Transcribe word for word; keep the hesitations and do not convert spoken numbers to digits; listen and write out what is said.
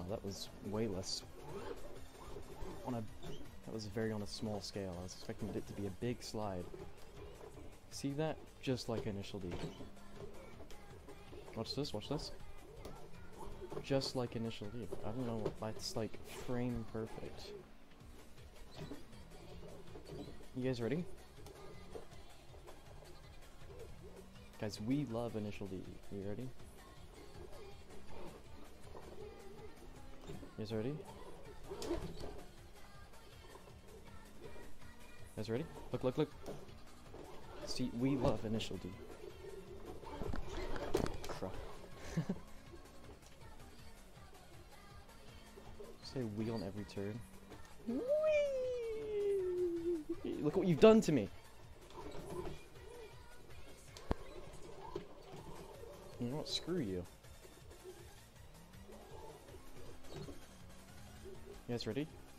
that was way less. On a, that was very on a small scale. I was expecting it to be a big slide. See that? Just like Initial D. Watch this, watch this. Just like Initial D. I don't know, that's like frame perfect. You guys ready? Guys, we love Initial D. You ready? You guys ready? You guys ready? Look, look, look. See, we love Initial D. Crap. Say we on every turn. Whee! Look what you've done to me. You know what? Screw you. You guys ready?